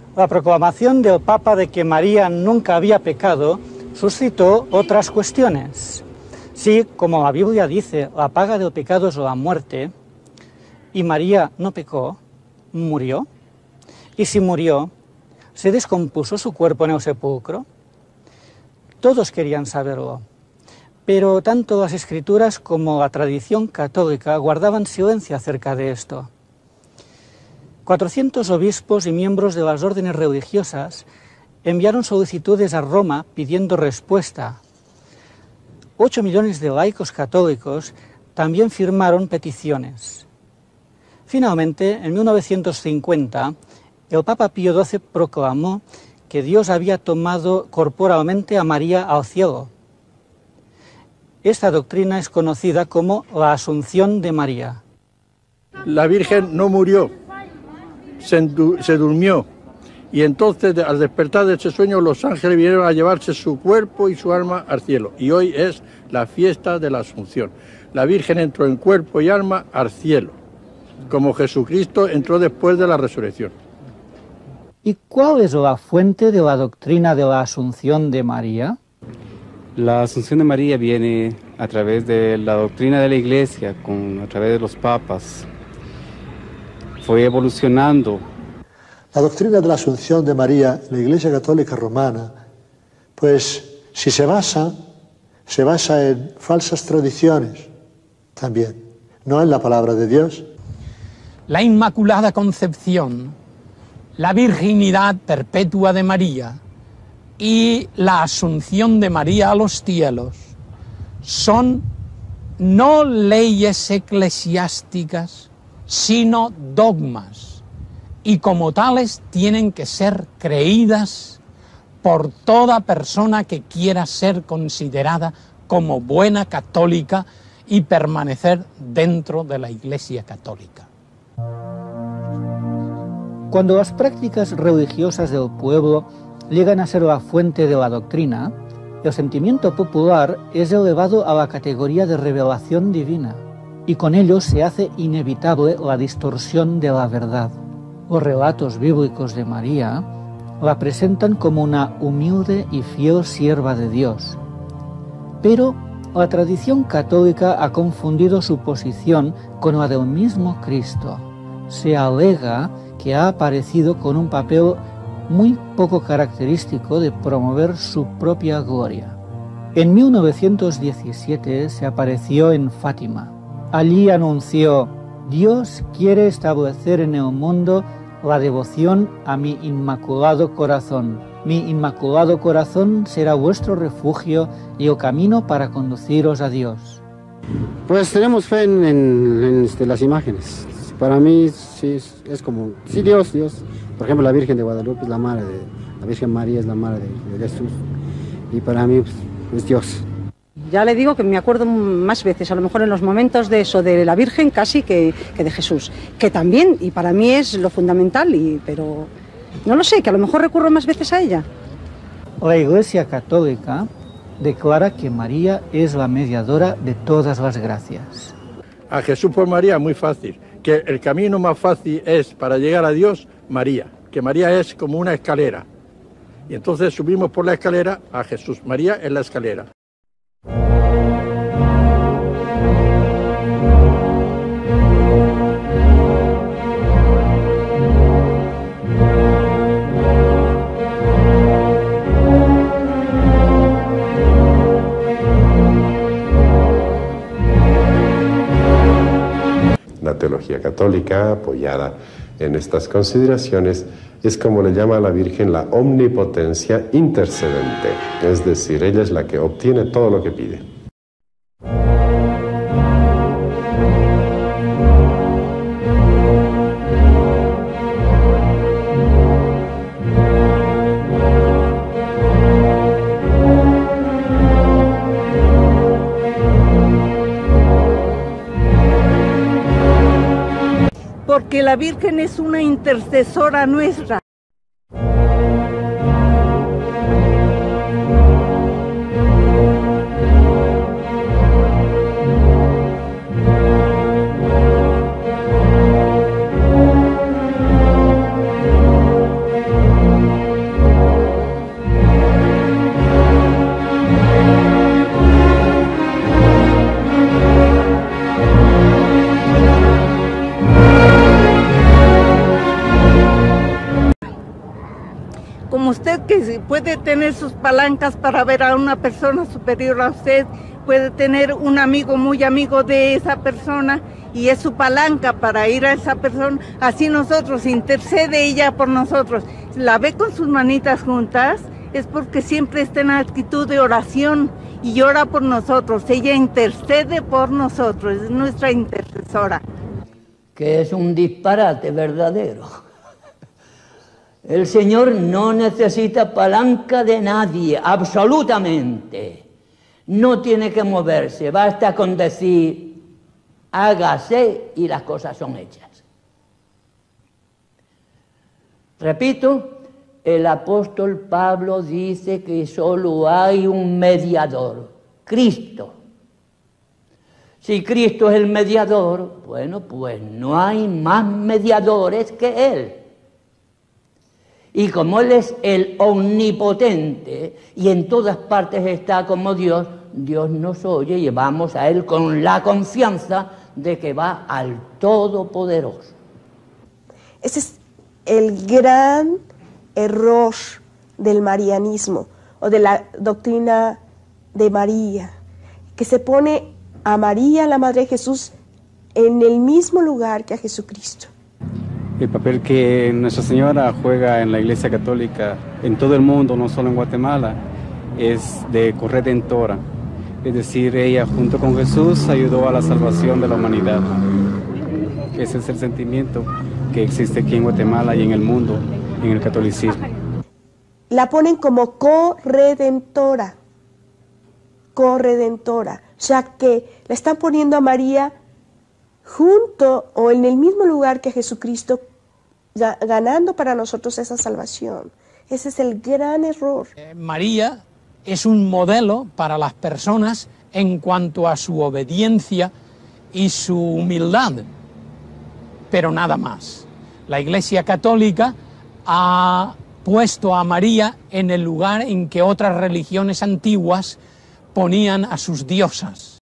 La proclamación del Papa de que María nunca había pecado suscitó otras cuestiones. Si, como la Biblia dice, la paga del pecado es la muerte, y María no pecó, murió, y si murió, ¿se descompuso su cuerpo en el sepulcro? Todos querían saberlo, pero tanto las Escrituras como la tradición católica guardaban silencio acerca de esto. 400 obispos y miembros de las órdenes religiosas enviaron solicitudes a Roma pidiendo respuesta. 8 millones de laicos católicos también firmaron peticiones. Finalmente, en 1950, el Papa Pío XII proclamó que Dios había tomado corporalmente a María al cielo. Esta doctrina es conocida como la Asunción de María. La Virgen no murió, se durmió, y entonces al despertar de ese sueño los ángeles vinieron a llevarse su cuerpo y su alma al cielo. Y hoy es la fiesta de la Asunción. La Virgen entró en cuerpo y alma al cielo, como Jesucristo entró después de la resurrección. ¿Y cuál es la fuente de la doctrina de la Asunción de María? La Asunción de María viene a través de la doctrina de la Iglesia, a través de los papas. Fue evolucionando. La doctrina de la Asunción de María en la Iglesia Católica Romana, pues si se basa en falsas tradiciones también, no en la palabra de Dios. La Inmaculada Concepción, la virginidad perpetua de María y la Asunción de María a los cielos son no leyes eclesiásticas, sino dogmas, y como tales tienen que ser creídas por toda persona que quiera ser considerada como buena católica y permanecer dentro de la Iglesia Católica. Cuando las prácticas religiosas del pueblo llegan a ser la fuente de la doctrina, el sentimiento popular es elevado a la categoría de revelación divina, y con ello se hace inevitable la distorsión de la verdad. Los relatos bíblicos de María la presentan como una humilde y fiel sierva de Dios. Pero la tradición católica ha confundido su posición con la del mismo Cristo. Se alega que ha aparecido con un papel muy poco característico de promover su propia gloria. En 1917 se apareció en Fátima. Allí anunció: Dios quiere establecer en el mundo la devoción a mi Inmaculado Corazón. Mi Inmaculado Corazón será vuestro refugio y el camino para conduciros a Dios. Pues tenemos fe en las imágenes. Para mí sí es como, sí, Dios. Por ejemplo, la Virgen de Guadalupe es la madre de, la Virgen María es la madre de Jesús. Y para mí pues, es Dios. Ya le digo que me acuerdo más veces, a lo mejor en los momentos de eso, de la Virgen casi que de Jesús. Que también, y para mí es lo fundamental, pero no lo sé, que a lo mejor recurro más veces a ella. La Iglesia Católica declara que María es la mediadora de todas las gracias. A Jesús por María muy fácil, que el camino más fácil es para llegar a Dios, María, que María es como una escalera. Y entonces subimos por la escalera a Jesús. María es la escalera. La teología católica, apoyada en estas consideraciones, es como le llama a la Virgen la omnipotencia intercedente, es decir, ella es la que obtiene todo lo que pide. Porque la Virgen es una intercesora nuestra. como usted que puede tener sus palancas para ver a una persona superior a usted, puede tener un amigo muy amigo de esa persona y es su palanca para ir a esa persona, así nosotros, intercede ella por nosotros. La ve con sus manitas juntas, es porque siempre está en actitud de oración y ora por nosotros, ella intercede por nosotros, es nuestra intercesora. Que es un disparate verdadero. El Señor no necesita palanca de nadie, absolutamente. No tiene que moverse, basta con decir, hágase y las cosas son hechas. Repito, el apóstol Pablo dice que solo hay un mediador, Cristo. Si Cristo es el mediador, bueno, pues no hay más mediadores que Él. Y como Él es el omnipotente y en todas partes está como Dios, Dios nos oye y vamos a Él con la confianza de que va al Todopoderoso. Ese es el gran error del marianismo o de la doctrina de María, que se pone a María, la Madre de Jesús, en el mismo lugar que a Jesucristo. El papel que Nuestra Señora juega en la Iglesia Católica en todo el mundo, no solo en Guatemala, es de corredentora. Es decir, ella junto con Jesús ayudó a la salvación de la humanidad. Ese es el sentimiento que existe aquí en Guatemala y en el mundo, en el catolicismo. La ponen como corredentora, corredentora, o sea que la están poniendo a María junto o en el mismo lugar que Jesucristo, ganando para nosotros esa salvación. Ese es el gran error. María es un modelo para las personas en cuanto a su obediencia y su humildad, pero nada más. La Iglesia Católica ha puesto a María en el lugar en que otras religiones antiguas ponían a sus diosas.